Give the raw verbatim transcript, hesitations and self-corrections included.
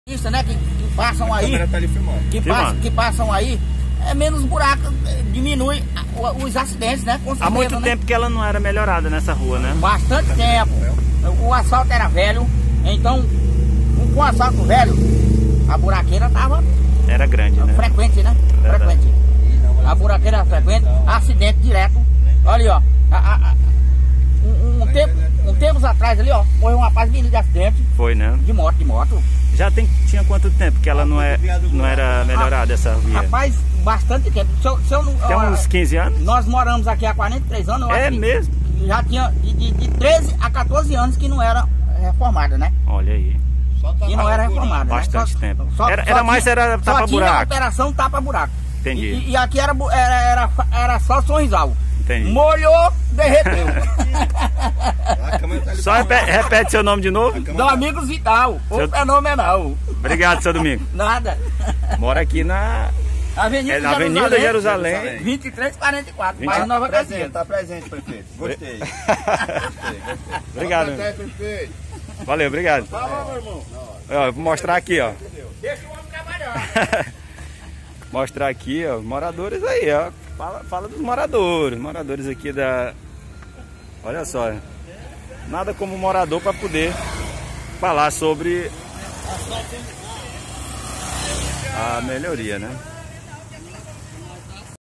Isso, né, que, que passam aí, tá ali filmando. que, pass, que passam aí, é menos buraco, diminui os acidentes, né? Com certeza, há muito né? tempo que ela não era melhorada nessa rua, né? Bastante tempo. O asfalto era velho, então com o asfalto velho, a buraqueira tava era grande, né? Frequente, né? Verdade. Frequente. A buraqueira era frequente, acidente direto. Olha aí, ó. A, a, a, um, um, tempo, um tempos atrás ali, ó, morreu um rapaz vindo de acidente. Foi, né? De moto, de moto. Já tem, tinha quanto tempo que ela não, é, não era melhorada, essa via? Rapaz, bastante tempo. Se eu, se eu não, tem ó, uns quinze anos? Nós moramos aqui há quarenta e três anos. Eu é acho mesmo? Já tinha de, de, de treze a quatorze anos que não era reformada, né? Olha aí. Que não era reformada. Bastante né? Só, tempo. Só, era só era tinha, mais, era tapa-buraco. Só tinha operação tapa-buraco. Entendi. E, e aqui era, era, era, era só sorrisal. Entendi. Molhou, derreteu. Só repete, repete seu nome de novo. Domingos Vital, o seu... fenomenal. Obrigado, seu Domingo. Nada. Mora aqui na Avenida, é, na Avenida Jerusalém, Jerusalém. vinte e três quarenta e quatro, vinte... mais Nova Casinha. Tá presente, prefeito. Gostei. gostei, gostei. Obrigado. Até, prefeito. Valeu, obrigado. Fala, meu irmão. Ó, eu vou mostrar aqui, ó. Deixa o homem trabalhar. Mostrar aqui, ó, moradores aí, ó. Fala, fala dos moradores, moradores aqui da... Olha só, nada como morador para poder falar sobre a melhoria, né?